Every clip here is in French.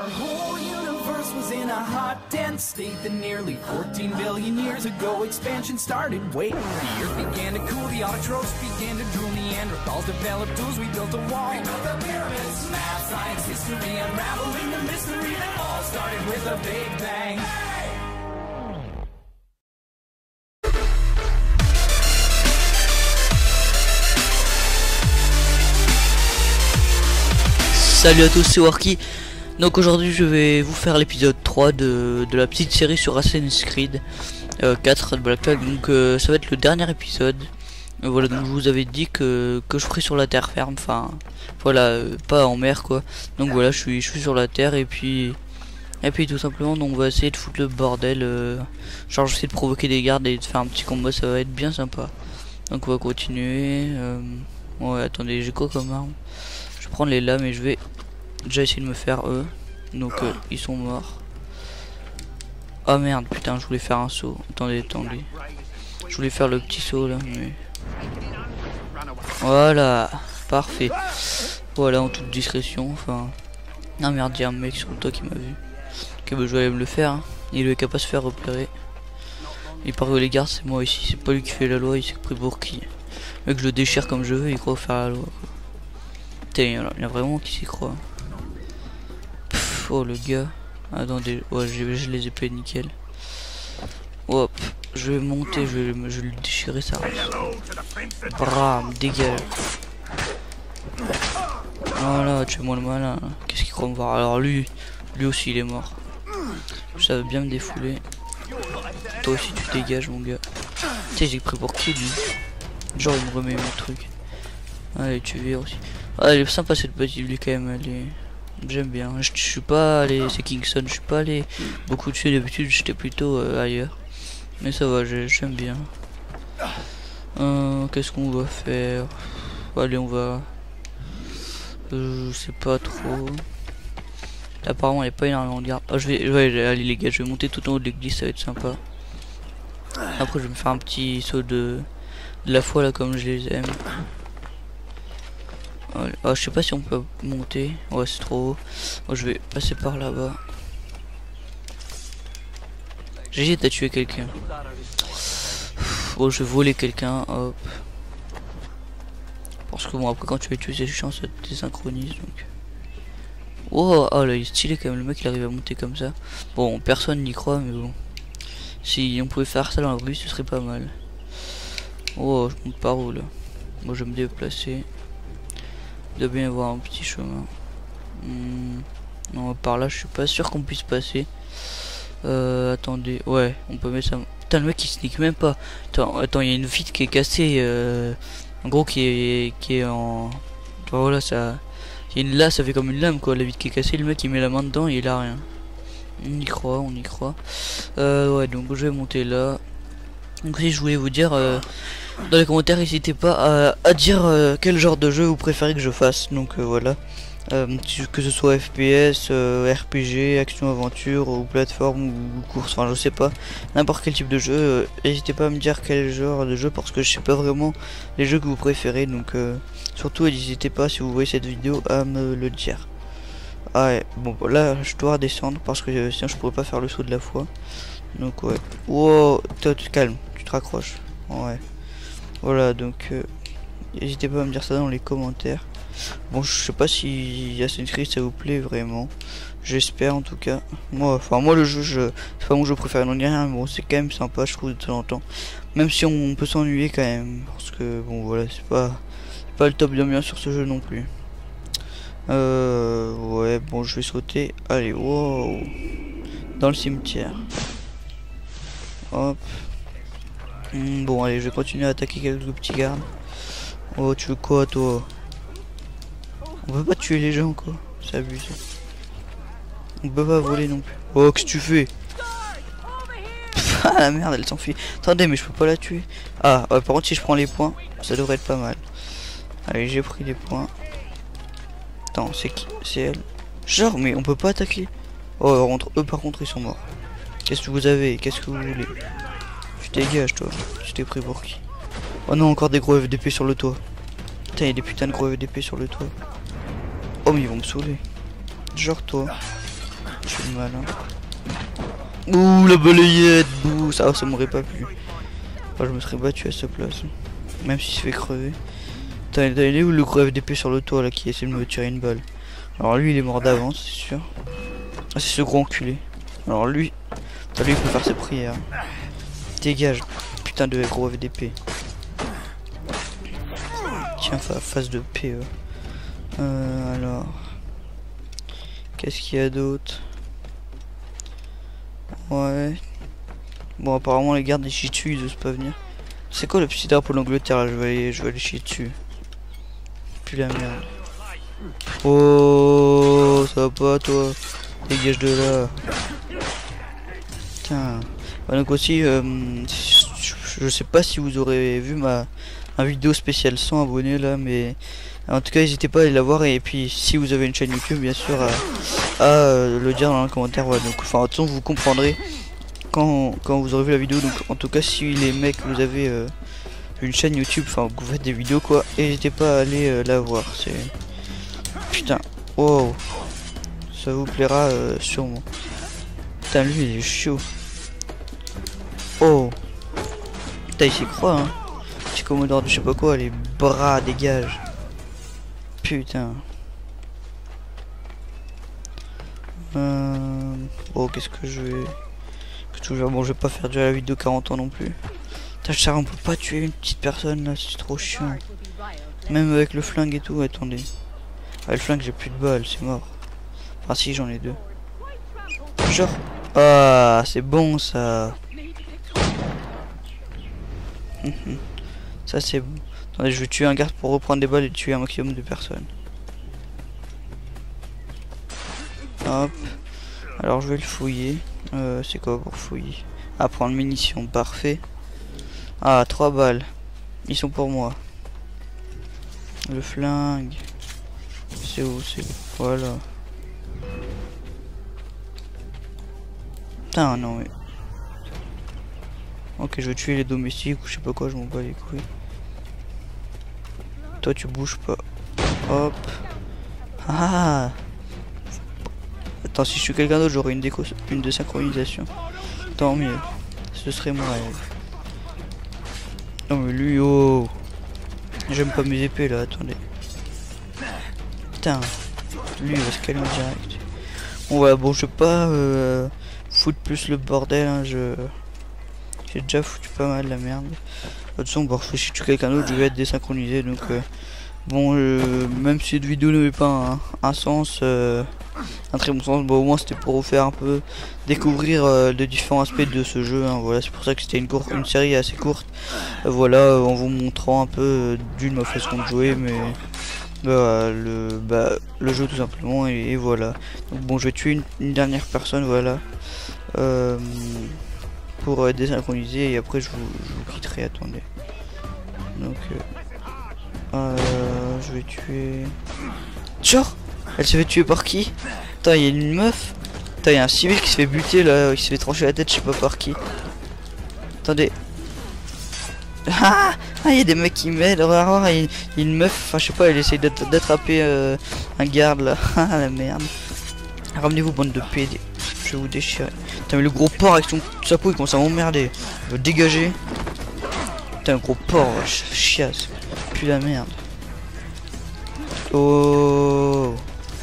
Our whole universe was in a hot, dense state that nearly 14 billion years ago expansion started. Wait, the earth began to cool, the autotrophs began to drool, Neanderthals developed tools, we built a wall. We built the pyramids, math, science, history, unraveling the mystery that all started with a big bang. Salut à tous, c'est Warky. Donc aujourd'hui je vais vous faire l'épisode 3 de la petite série sur Assassin's Creed 4 de Black Flag. Donc ça va être le dernier épisode. Voilà, donc je vous avais dit que je ferai sur la terre ferme, enfin voilà, pas en mer quoi. Donc voilà, je suis sur la terre et puis tout simplement donc on va essayer de foutre le bordel, genre j'essaie de provoquer des gardes et de faire un petit combat, ça va être bien sympa. Donc on va continuer. Ouais, attendez, j'ai quoi comme arme? Je vais prendre les lames et je vais déjà essayer de me faire eux. Donc ils sont morts. Ah merde, putain, je voulais faire un saut. Attendez. Je voulais faire le petit saut là, mais... Voilà, parfait. Voilà, en toute discrétion, enfin... Ah merde, il y a un mec sur le toit qui m'a vu. Ok, bah je vais aller me le faire, hein. Il est capable de se faire repérer. Il paraît que les gardes, c'est moi ici. C'est pas lui qui fait la loi, il s'est pris pour qui. Le mec, je le déchire comme je veux, il croit faire la loi quoi. Putain, il y a vraiment qui s'y croit. Pff, oh le gars. Attendez, ouais, j'ai les épées nickel. Hop, je vais monter, je vais le déchirer ça. Bram, dégage. Voilà, tu es moi le malin. Qu'est-ce qu'il croit me voir? Alors lui aussi il est mort. Ça va bien me défouler. Toi aussi tu dégages mon gars. Tu sais, j'ai pris pour qui lui? Genre il me remet mon truc. Allez, tu vires aussi. Ah, elle est sympa cette petite lui quand même, j'aime bien. Je suis pas allé, c'est Kingston, je suis pas allé beaucoup dessus d'habitude, j'étais plutôt ailleurs. Mais ça va, j'aime bien. Qu'est-ce qu'on va faire? Allez, on va... je sais pas trop. Apparemment il n'y a pas énormément de garde. Oh, allez les gars, je vais monter tout en haut de l'église, ça va être sympa. Après je vais me faire un petit saut de la foi là comme je les aime. Oh, je sais pas si on peut monter. Ouais, c'est trop haut. Oh, je vais passer par là-bas. J'ai t'as tué quelqu'un. Bon, je vais voler quelqu'un. Hop. Parce que bon, après quand tu vas tuer, c'est chiant, ça te désynchronise. Donc. Oh, là, il est stylé quand même. Le mec, il arrive à monter comme ça. Bon, personne n'y croit, mais bon. Si on pouvait faire ça dans la rue, ce serait pas mal. Oh, je monte par où là? Moi, je vais me déplacer. Il doit bien y avoir un petit chemin. Non, par là je suis pas sûr qu'on puisse passer. Attendez, ouais, on peut mettre ça. Putain, le mec il sneak même pas. Attends, il y a une vitre qui est cassée. En gros, qui est en. Enfin, voilà, ça. Il y a une là, ça fait comme une lame quoi. La vitre qui est cassée, le mec il met la main dedans et il a rien. On y croit. Ouais, donc je vais monter là. Donc si je voulais vous dire. Dans les commentaires, n'hésitez pas à dire quel genre de jeu vous préférez que je fasse. Donc voilà, que ce soit FPS, RPG, action aventure ou plateforme ou course, enfin je sais pas, n'importe quel type de jeu. N'hésitez pas à me dire quel genre de jeu parce que je sais pas vraiment les jeux que vous préférez. Donc surtout n'hésitez pas si vous voyez cette vidéo à me le dire. Ah ouais, bon là je dois redescendre parce que sinon je pourrais pas faire le saut de la foi. Donc ouais, wow, toi tu te calmes, tu te raccroches. Ouais. Voilà, donc n'hésitez pas à me dire ça dans les commentaires. Bon, je sais pas si Assassin's Creed ça vous plaît vraiment. J'espère en tout cas. Moi le jeu, c'est pas mon jeu préféré, non rien, mais bon c'est quand même sympa je trouve de temps en temps. Même si on peut s'ennuyer quand même, parce que bon voilà, c'est pas le top d'ambiance sur ce jeu non plus. Ouais, bon je vais sauter. Allez, wow, dans le cimetière. Hop. Bon allez, je vais continuer à attaquer quelques petits gardes. Oh, tu veux quoi toi? On peut pas tuer les gens quoi, c'est abusé. On peut pas voler non plus. Oh, qu'est-ce que tu fais? Ah la merde, elle s'enfuit. Attendez, mais je peux pas la tuer. Ah ouais, par contre si je prends les points, ça devrait être pas mal. Allez, j'ai pris les points. Attends, c'est qui? C'est elle. Genre, mais on peut pas attaquer. Oh, eux par contre ils sont morts. Qu'est-ce que vous avez? Qu'est-ce que vous voulez? Tu dégages toi, tu t'es pris pour qui? Oh non, encore des gros FDP sur le toit. Putain, il y a des putains de gros FDP sur le toit. Oh mais ils vont me saouler. Genre toi. Je fais le malin. Ouh, la balayette. Bouh, ça m'aurait pas plu. Enfin, je me serais battu à sa place. Même s'il se fait crever. T'as où le gros FDP sur le toit là qui essaie de me tirer une balle. Alors lui il est mort d'avance, c'est sûr. Ah, c'est ce gros enculé. Alors lui, lui il peut faire ses prières. Dégage, putain de gros FDP. Tiens, face de PE. Alors, qu'est-ce qu'il y a d'autre? Ouais. Bon, apparemment les gardes des chient dessus, ils osent pas venir. C'est quoi le petit drapeau d'Angleterre là? Je vais aller chier dessus. Puis la merde. Oh, ça va pas toi? Dégage de là. Putain. Bah, donc aussi, je sais pas si vous aurez vu ma vidéo spéciale 100 abonnés là, mais en tout cas n'hésitez pas à aller la voir, et puis si vous avez une chaîne YouTube bien sûr à le dire dans les commentaires. Voilà, donc enfin de toute façon vous comprendrez quand vous aurez vu la vidéo. Donc en tout cas si les mecs vous avez une chaîne YouTube, enfin que vous faites des vidéos quoi, n'hésitez pas à aller la voir. C'est putain, wow, ça vous plaira sûrement. Putain lui il est chaud. Oh putain il s'y croit hein. Petit Commodore de je sais pas quoi, les bras dégagent. Putain. Oh qu'est-ce que je vais... Bon je vais pas faire durer la vidéo 40 ans non plus. Putain on peut pas tuer une petite personne là, c'est trop chiant. Même avec le flingue et tout, attendez. Ah le flingue j'ai plus de balles, c'est mort. Enfin si j'en ai deux. Genre. Ah c'est bon ça. Ça c'est bon. Attendez, je vais tuer un garde pour reprendre des balles et tuer un maximum de personnes. Hop. Alors je vais le fouiller. C'est quoi pour fouiller? Ah, prendre munitions, parfait. Ah, 3 balles. Ils sont pour moi. Le flingue. C'est où? C'est voilà. Putain non mais. Ok, je vais tuer les domestiques ou je sais pas quoi, je m'en bats les couilles. Toi tu bouges pas. Hop. Ah. Attends, si je suis quelqu'un d'autre, j'aurais une désynchronisation. Tant mieux. Ce serait mon rêve. Non mais lui, oh. J'aime pas mes épées là, attendez. Putain. Lui il va se calmer en direct. Bon voilà, bon je vais pas foutre plus le bordel, hein, j'ai déjà foutu pas mal la merde. De toute façon, bon, si je tue quelqu'un d'autre, je vais être désynchronisé. Donc, bon, même si cette vidéo n'avait pas un sens, un très bon sens, bon, au moins c'était pour vous faire un peu découvrir les différents aspects de ce jeu. Hein, voilà, c'est pour ça que c'était une série assez courte. Voilà, en vous montrant un peu d'une ma façon de jouer, mais le jeu tout simplement. Et voilà. Donc, bon, je vais tuer une dernière personne, voilà. Pour désynchroniser et après je vous quitterai, attendez. Donc je vais tuer... Genre elle se fait tuer par qui? Putain il y a une meuf. Putain il y a un civil qui se fait buter là, qui se fait trancher la tête je sais pas par qui. Attendez. Ah il y a des mecs qui m'aident. Il y a une meuf, enfin je sais pas, elle essaye d'attraper un garde là. Ah la merde. Ramenez-vous bande de PD. Je vais vous déchirer. Putain mais le gros porc avec son chapeau il commence à m'emmerder. Je veux dégager. Putain le gros porc, chiasse. Puis la merde. Oh.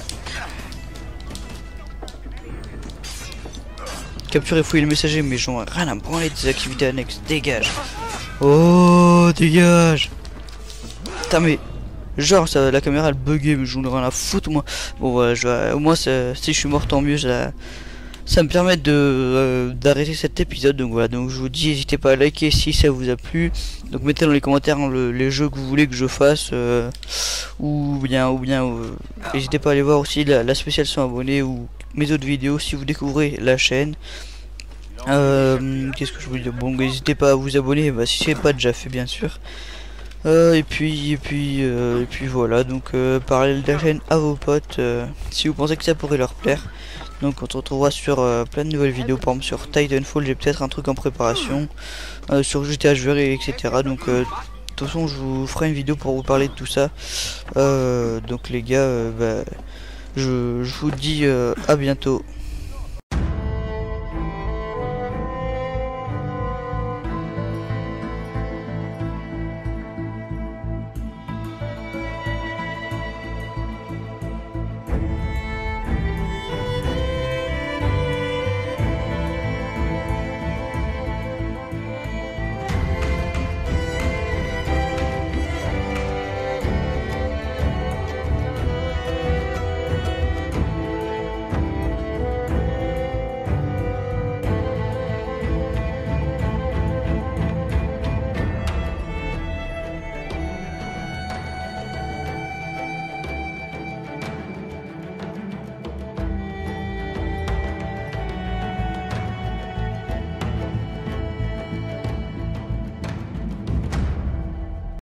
Capturer et fouiller le messager, mais j'en ai rien à branler des activités annexes. Dégage. Oh dégage. Putain mais genre ça, la caméra elle buguait, mais j'en ai rien à foutre moi. Bon voilà, au moins si je suis mort tant mieux. Ça me permet d'arrêter cet épisode. Donc voilà, donc je vous dis n'hésitez pas à liker si ça vous a plu. Donc mettez dans les commentaires les jeux que vous voulez que je fasse, ou bien n'hésitez pas à aller voir aussi la spéciale 100 abonnés ou mes autres vidéos si vous découvrez la chaîne. Qu'est-ce que je voulais dire? Bon n'hésitez pas à vous abonner si c'est pas déjà fait bien sûr. Et puis voilà, donc parlez de la chaîne à vos potes si vous pensez que ça pourrait leur plaire. Donc on se retrouvera sur plein de nouvelles vidéos, par exemple sur Titanfall, j'ai peut-être un truc en préparation, sur GTA je verrai, etc. Donc de toute façon je vous ferai une vidéo pour vous parler de tout ça. Donc les gars, je vous dis à bientôt.